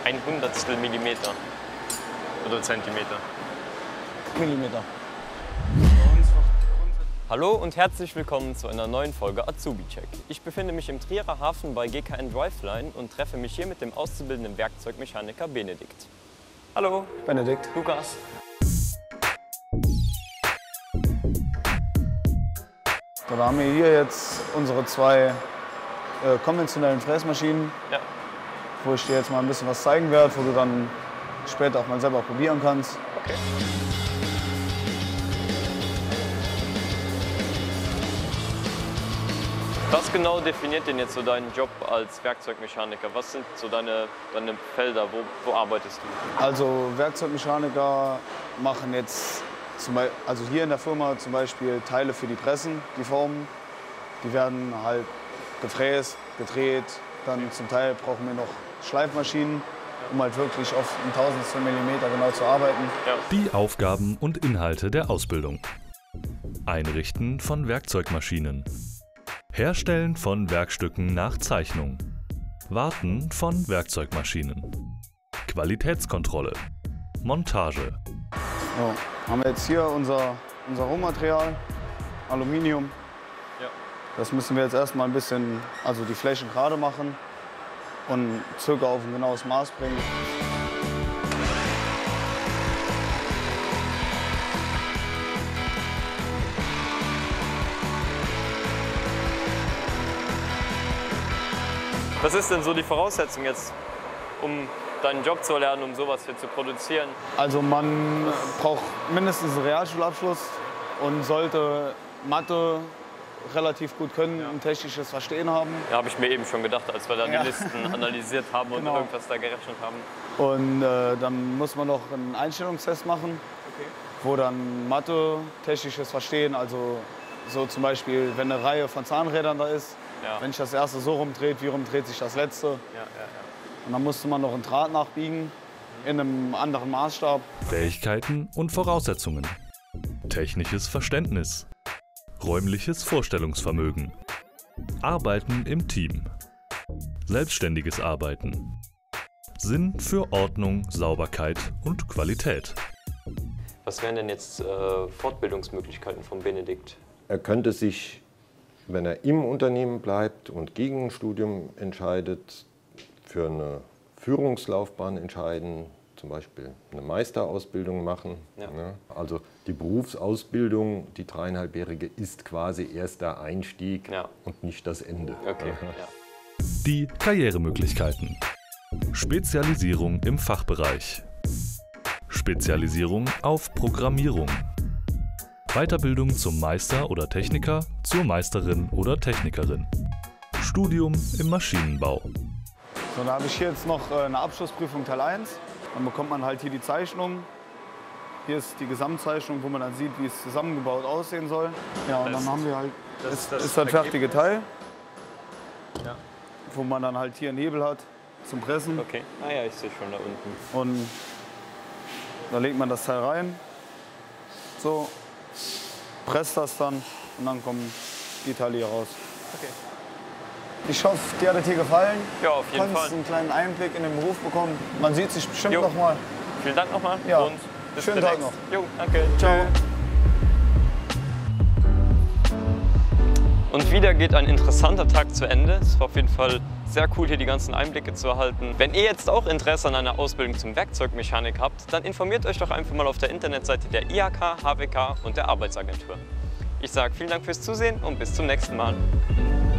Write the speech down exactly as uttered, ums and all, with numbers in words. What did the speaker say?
Ein Hundertstel Millimeter oder Zentimeter. Millimeter. Hallo und herzlich willkommen zu einer neuen Folge Azubi Check. Ich befinde mich im Trierer Hafen bei G K N Driveline und treffe mich hier mit dem auszubildenden Werkzeugmechaniker Benedikt. Hallo. Benedikt. Lukas. So, da haben wir hier jetzt unsere zwei äh, konventionellen Fräsmaschinen, Ja. wo ich dir jetzt mal ein bisschen was zeigen werde, wo du dann später auch mal selber probieren kannst. Okay. Was genau definiert denn jetzt so deinen Job als Werkzeugmechaniker? Was sind so deine, deine Felder? Wo, wo arbeitest du? Also Werkzeugmechaniker machen jetzt, zum Beispiel, also hier in der Firma zum Beispiel Teile für die Pressen, die Formen. Die werden halt gefräst, gedreht. Dann zum Teil brauchen wir noch Schleifmaschinen, um halt wirklich auf ein Tausendstel Millimeter genau zu arbeiten. Ja. Die Aufgaben und Inhalte der Ausbildung. Einrichten von Werkzeugmaschinen. Herstellen von Werkstücken nach Zeichnung. Warten von Werkzeugmaschinen. Qualitätskontrolle. Montage. So, haben wir jetzt hier unser, unser Rohmaterial, Aluminium. Ja. Das müssen wir jetzt erstmal ein bisschen, also die Flächen gerade machen und circa auf ein genaues Maß bringen. Was ist denn so die Voraussetzung jetzt, um deinen Job zu erlernen, um sowas hier zu produzieren? Also man braucht mindestens einen Realschulabschluss und sollte Mathe relativ gut können, ein technisches Verstehen haben. Ja, habe ich mir eben schon gedacht, als wir da Ja. die Listen analysiert haben und Genau. irgendwas da gerechnet haben. Und äh, dann muss man noch einen Einstellungstest machen, Okay. wo dann Mathe, technisches Verstehen, also so zum Beispiel, wenn eine Reihe von Zahnrädern da ist, Ja. wenn sich das erste so rumdreht, wie rumdreht sich das letzte. Ja, ja, ja. Und dann musste man noch einen Draht nachbiegen in einem anderen Maßstab. Fähigkeiten und Voraussetzungen. Technisches Verständnis. Räumliches Vorstellungsvermögen. Arbeiten im Team. Selbstständiges Arbeiten. Sinn für Ordnung, Sauberkeit und Qualität. Was wären denn jetzt äh, Fortbildungsmöglichkeiten von Benedikt? Er könnte sich, wenn er im Unternehmen bleibt und gegen ein Studium entscheidet, für eine Führungslaufbahn entscheiden, zum Beispiel eine Meisterausbildung machen. Ja. Ne? Also die Berufsausbildung, die dreieinhalbjährige, ist quasi erst der Einstieg Ja. und nicht das Ende. Okay. Ja. Ja. Die Karrieremöglichkeiten. Spezialisierung im Fachbereich. Spezialisierung auf Programmierung. Weiterbildung zum Meister oder Techniker, zur Meisterin oder Technikerin. Studium im Maschinenbau. So, da habe ich hier jetzt noch äh, eine Abschlussprüfung Teil eins. Dann bekommt man halt hier die Zeichnung. Hier ist die Gesamtzeichnung, wo man dann sieht, wie es zusammengebaut aussehen soll. Ja, und Das- dann haben wir halt, das das, ist das ist das fertige Teil, Ja. wo man dann halt hier einen Hebel hat zum Pressen. Okay. Ah ja, ich sehe schon da unten. Und da legt man das Teil rein, so, presst das dann und dann kommen die Teile hier raus. Okay. Ich hoffe, dir hat es hier gefallen. Ja, auf jeden Du konntest Fall. einen kleinen Einblick in den Beruf bekommen. Man sieht sich bestimmt Jo. noch mal. Vielen Dank nochmal Ja. und bis Schönen Tag demnächst. Jo, danke. Ciao. Und wieder geht ein interessanter Tag zu Ende. Es war auf jeden Fall sehr cool, hier die ganzen Einblicke zu erhalten. Wenn ihr jetzt auch Interesse an einer Ausbildung zum Werkzeugmechanik habt, dann informiert euch doch einfach mal auf der Internetseite der I H K, H W K und der Arbeitsagentur. Ich sage vielen Dank fürs Zusehen und bis zum nächsten Mal.